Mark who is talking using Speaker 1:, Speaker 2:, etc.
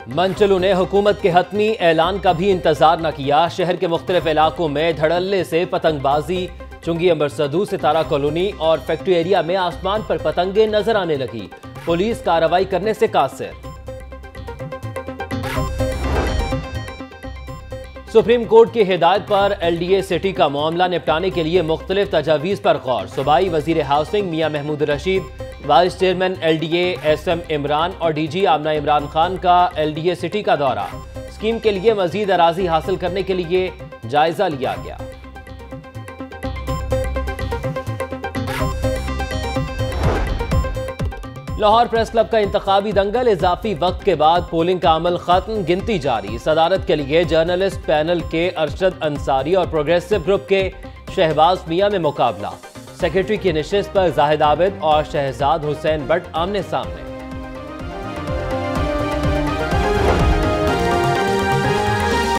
Speaker 1: मंचलू ने हुकूमत के हतमी ऐलान का भी इंतजार न किया। शहर के मुख्तलिफ इलाकों में धड़ल्ले से पतंगबाजी, चुंगी अंबर सदू, सितारा कॉलोनी और फैक्ट्री एरिया में आसमान पर पतंगे नजर आने लगी। पुलिस कार्रवाई करने से कासिर। सुप्रीम कोर्ट की हिदायत पर LDA सिटी का मामला निपटाने के लिए मुख्तलिफ तजावीज़ पर गौर। सूबाई वजीर housing Mian Mahmood Rashid, vice chairman LDA SM Imran और DG आमना इमरान खान का LDA सिटी का दौरा। स्कीम के लिए मजीद अराजी हासिल करने के लिए जायजा लिया गया। लाहौर प्रेस क्लब का इंतखाबी दंगल, इजाफी वक्त के बाद पोलिंग का अमल खत्म, गिनती जारी। सदारत के लिए जर्नलिस्ट पैनल के अरशद अंसारी और प्रोग्रेसिव ग्रुप के शहबाज मियां में मुकाबला। सेक्रेटरी की नशिस्त पर जाहिद आबिद और शहजाद हुसैन बट आमने सामने।